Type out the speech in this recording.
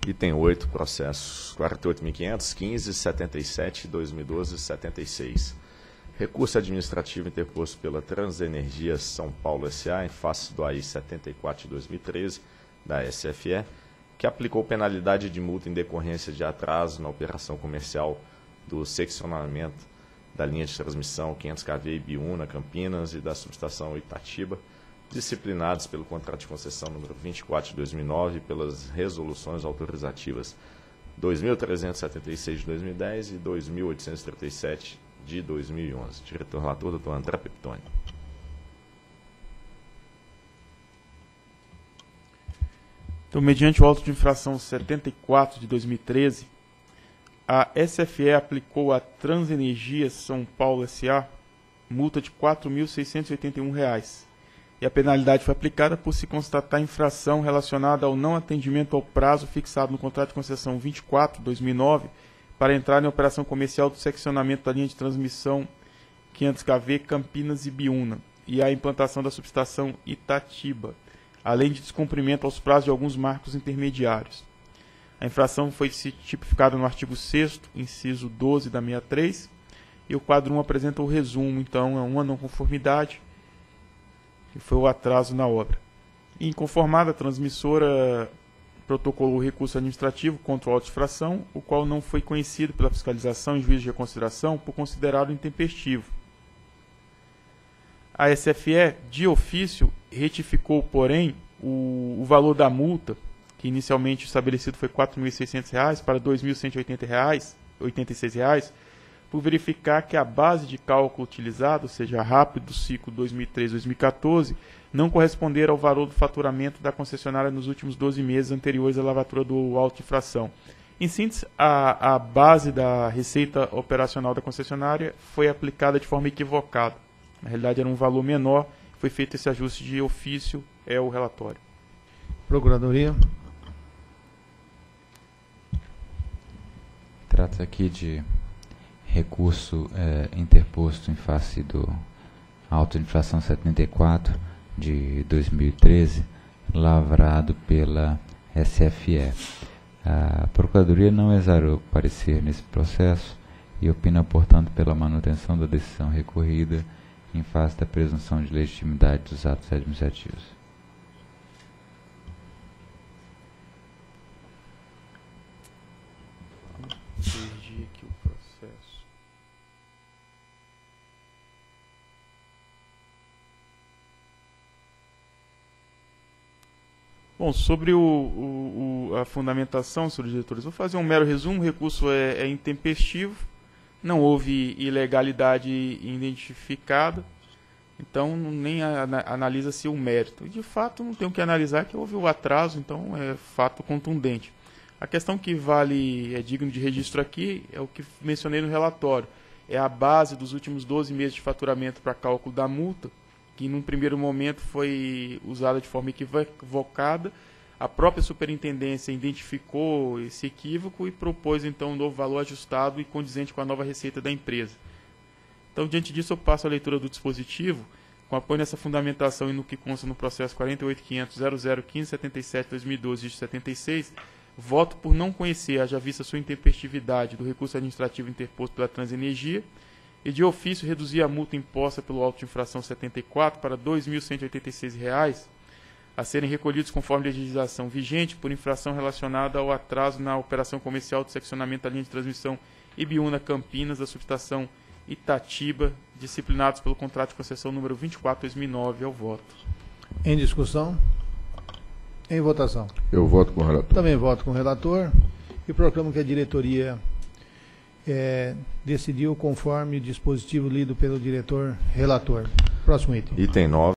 Item 8, processos 48.515, 77, 2012, 76. Recurso administrativo interposto pela Transenergia São Paulo S.A. em face do AI 74 de 2013, da SFE, que aplicou penalidade de multa em decorrência de atraso na operação comercial do seccionamento da linha de transmissão 500 kV Ibiúna, Campinas e da subestação Itatiba, disciplinados pelo contrato de concessão número 24 de 2009 e pelas resoluções autorizativas 2.376 de 2010 e 2.837 de 2011. Diretor-relator, doutor André Peptoni. Então, mediante o auto de infração 74 de 2013, a SFE aplicou à Transenergia São Paulo S.A. multa de R$ 4.681. E a penalidade foi aplicada por se constatar infração relacionada ao não atendimento ao prazo fixado no contrato de concessão 24 de 2009 para entrar em operação comercial do seccionamento da linha de transmissão 500 kV Campinas e Ibiúna e a implantação da subestação Itatiba, além de descumprimento aos prazos de alguns marcos intermediários. A infração foi tipificada no artigo 6º, inciso 12 da 63, e o quadro 1 apresenta o resumo, então, é uma não conformidade, que foi o atraso na obra. Inconformada, a transmissora protocolou o recurso administrativo contra o auto de infração, o qual não foi conhecido pela fiscalização em juízo de reconsideração por considerado intempestivo. A SFE, de ofício, retificou, porém, o valor da multa, que inicialmente estabelecido foi R$ 4.600 para R$ 2.186, por verificar que a base de cálculo utilizada, ou seja, a RAP do ciclo 2013-2014, não corresponderam ao valor do faturamento da concessionária nos últimos 12 meses anteriores à lavatura do auto de infração. Em síntese, a base da receita operacional da concessionária foi aplicada de forma equivocada. Na realidade, era um valor menor, foi feito esse ajuste de ofício, é o relatório. Procuradoria. Trata-se aqui de recurso interposto em face do auto de infração 74 de 2013, lavrado pela SFE. A Procuradoria não exarou parecer nesse processo e opina, portanto, pela manutenção da decisão recorrida em face da presunção de legitimidade dos atos administrativos. Perdi aqui o processo. Bom, sobre a fundamentação, senhores diretores, vou fazer um mero resumo. O recurso é intempestivo, não houve ilegalidade identificada, então nem analisa-se o mérito. E, de fato, não tem o que analisar, que houve o atraso, então é fato contundente. A questão que vale, é digno de registro aqui, é o que mencionei no relatório. É a base dos últimos 12 meses de faturamento para cálculo da multa, que num primeiro momento foi usada de forma equivocada. A própria superintendência identificou esse equívoco e propôs então um novo valor ajustado e condizente com a nova receita da empresa. Então, diante disso, eu passo a leitura do dispositivo, com apoio nessa fundamentação e no que consta no processo 48.500.001577/2012-76, voto por não conhecer, haja vista sua intempestividade, do recurso administrativo interposto pela Transenergia e, de ofício, reduzir a multa imposta pelo auto de infração 74 para R$ 2.186, a serem recolhidos conforme a legislação vigente por infração relacionada ao atraso na operação comercial de seccionamento da linha de transmissão Ibiúna, Campinas, da subestação Itatiba, disciplinados pelo contrato de concessão número 24 de 2009. Ao voto. Em discussão? Em votação. Eu voto com o relator. Também voto com o relator e proclamo que a diretoria decidiu conforme o dispositivo lido pelo diretor relator. Próximo item. Item 9.